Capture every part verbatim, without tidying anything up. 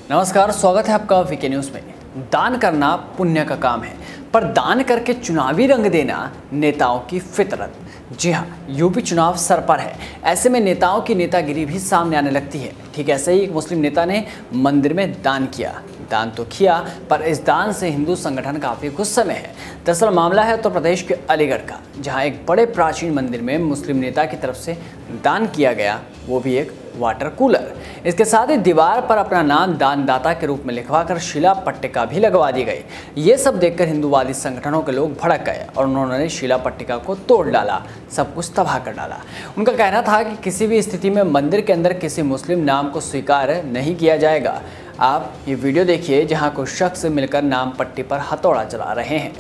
नमस्कार, स्वागत है आपका वीके न्यूज़ में। दान करना पुण्य का काम है, पर दान करके चुनावी रंग देना नेताओं की फितरत। जी हाँ, यूपी चुनाव सर पर है। ऐसे में नेताओं की नेतागिरी भी सामने आने लगती है। ठीक ऐसे ही एक मुस्लिम नेता ने मंदिर में दान किया। दान तो किया, पर इस दान से हिंदू संगठन काफ़ी गुस्से में है। दरअसल मामला है उत्तर प्रदेश के अलीगढ़ का, जहाँ एक बड़े प्राचीन मंदिर में मुस्लिम नेता की तरफ से दान किया गया, वो भी एक वाटर कूलर। इसके साथ ही दीवार पर अपना नाम दानदाता के रूप में लिखवाकर शिला पट्टिका भी लगवा दी गई। ये सब देखकर हिंदूवादी संगठनों के लोग भड़क गए और उन्होंने शिला पट्टिका को तोड़ डाला, सब कुछ तबाह कर डाला। उनका कहना था कि किसी भी स्थिति में मंदिर के अंदर किसी मुस्लिम नाम को स्वीकार नहीं किया जाएगा। आप ये वीडियो देखिए, जहाँ कुछ शख्स मिलकर नाम पट्टी पर हथौड़ा चला रहे हैं।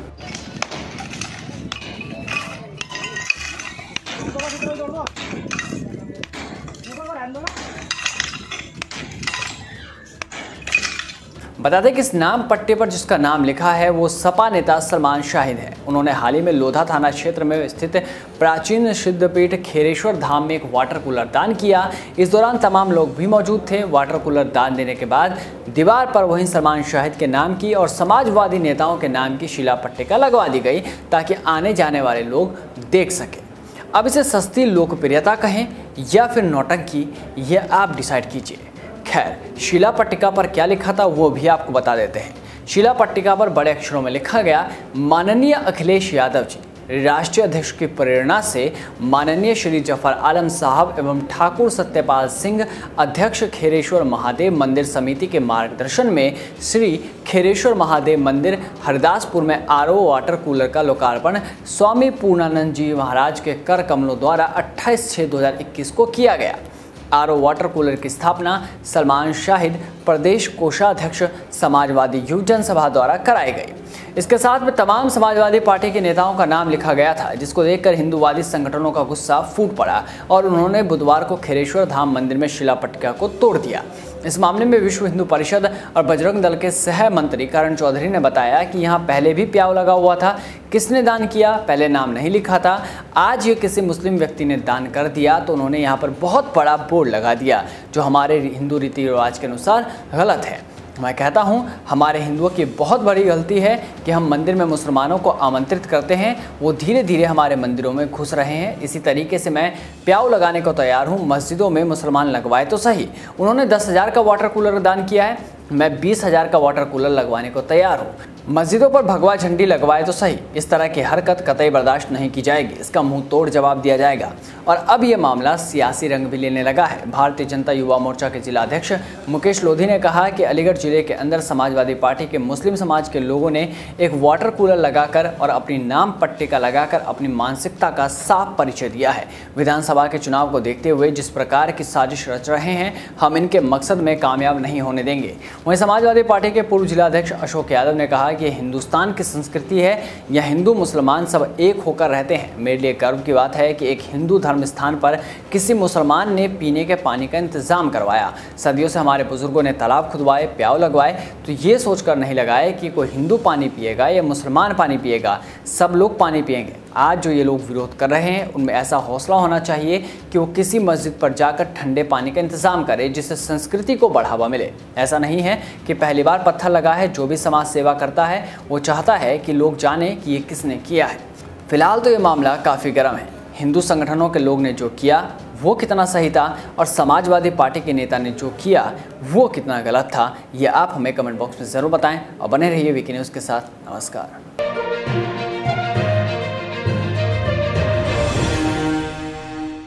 बता दें कि इस नाम पट्टे पर जिसका नाम लिखा है वो सपा नेता सलमान शाहिद है। उन्होंने हाल ही में लोधा थाना क्षेत्र में स्थित प्राचीन सिद्धपीठ खेरेश्वर धाम में एक वाटर कूलर दान किया। इस दौरान तमाम लोग भी मौजूद थे। वाटर कूलर दान देने के बाद दीवार पर वहीं सलमान शाहिद के नाम की और समाजवादी नेताओं के नाम की शिला पट्टिका लगवा दी गई, ताकि आने जाने वाले लोग देख सकें। अब इसे सस्ती लोकप्रियता कहें या फिर नौटंकी, ये आप डिसाइड कीजिए। खैर, शिला पट्टिका पर क्या लिखा था वो भी आपको बता देते हैं। शिला पट्टिका पर बड़े अक्षरों में लिखा गया, माननीय अखिलेश यादव जी, राष्ट्रीय अध्यक्ष की प्रेरणा से माननीय श्री जफर आलम साहब एवं ठाकुर सत्यपाल सिंह, अध्यक्ष खेरेश्वर महादेव मंदिर समिति के मार्गदर्शन में श्री खेरेश्वर महादेव मंदिर हरदासपुर में आर ओ वाटर कूलर का लोकार्पण स्वामी पूर्णानंद जी महाराज के कर कमलों द्वारा अट्ठाईस छः दो हज़ार इक्कीस को किया गया। आर ओ वाटर कूलर की स्थापना सलमान शाहिद, प्रदेश कोषाध्यक्ष, समाजवादी युव जनसभा द्वारा कराई गई। इसके साथ में तमाम समाजवादी पार्टी के नेताओं का नाम लिखा गया था, जिसको देखकर हिंदूवादी संगठनों का गुस्सा फूट पड़ा और उन्होंने बुधवार को खेरेश्वर धाम मंदिर में शिला पट्टिका को तोड़ दिया। इस मामले में विश्व हिंदू परिषद और बजरंग दल के सह मंत्री करण चौधरी ने बताया कि यहाँ पहले भी प्याव लगा हुआ था। किसने दान किया, पहले नाम नहीं लिखा था। आज ये किसी मुस्लिम व्यक्ति ने दान कर दिया तो उन्होंने यहाँ पर बहुत बड़ा बोर्ड लगा दिया, जो हमारे हिंदू रीति रिवाज के अनुसार गलत है। मैं कहता हूँ, हमारे हिंदुओं की बहुत बड़ी गलती है कि हम मंदिर में मुसलमानों को आमंत्रित करते हैं, वो धीरे धीरे हमारे मंदिरों में घुस रहे हैं। इसी तरीके से मैं प्याव लगाने को तैयार हूँ, मस्जिदों में मुसलमान लगवाए तो सही। उन्होंने दस हज़ार का वाटर कूलर दान किया है, मैं बीस हज़ार का वाटर कूलर लगवाने को तैयार हूँ। मस्जिदों पर भगवा झंडी लगवाए तो सही। इस तरह की हरकत कतई बर्दाश्त नहीं की जाएगी, इसका मुंह तोड़ जवाब दिया जाएगा। और अब ये मामला सियासी रंग भी लेने लगा है। भारतीय जनता युवा मोर्चा के जिला अध्यक्ष मुकेश लोधी ने कहा कि अलीगढ़ जिले के अंदर समाजवादी पार्टी के मुस्लिम समाज के लोगों ने एक वाटर कूलर लगाकर और अपनी नाम पट्टिका लगाकर अपनी मानसिकता का साफ परिचय दिया है। विधानसभा के चुनाव को देखते हुए जिस प्रकार की साजिश रच रहे हैं, हम इनके मकसद में कामयाब नहीं होने देंगे। वहीं समाजवादी पार्टी के पूर्व जिलाध्यक्ष अशोक यादव ने कहा कि हिंदुस्तान की संस्कृति है, यह हिंदू मुसलमान सब एक होकर रहते हैं। मेरे लिए गर्व की बात है कि एक हिंदू धर्म स्थान पर किसी मुसलमान ने पीने के पानी का इंतजाम करवाया। सदियों से हमारे बुजुर्गों ने तालाब खुदवाए, प्याव लगवाए, तो ये सोचकर नहीं लगाए कि कोई हिंदू पानी पिएगा या मुसलमान पानी पिएगा, सब लोग पानी पिएंगे। आज जो ये लोग विरोध कर रहे हैं, उनमें ऐसा हौसला होना चाहिए कि वो किसी मस्जिद पर जाकर ठंडे पानी का इंतजाम करें, जिससे संस्कृति को बढ़ावा मिले। ऐसा नहीं है कि पहली बार पत्थर लगा है। जो भी समाज सेवा करता है वो चाहता है कि लोग जाने कि ये किसने किया है। फिलहाल तो ये मामला काफ़ी गर्म है। हिंदू संगठनों के लोग ने जो किया वो कितना सही था और समाजवादी पार्टी के नेता ने जो किया वो कितना गलत था, ये आप हमें कमेंट बॉक्स में ज़रूर बताएं और बने रहिए वीके न्यूज़ के साथ। नमस्कार।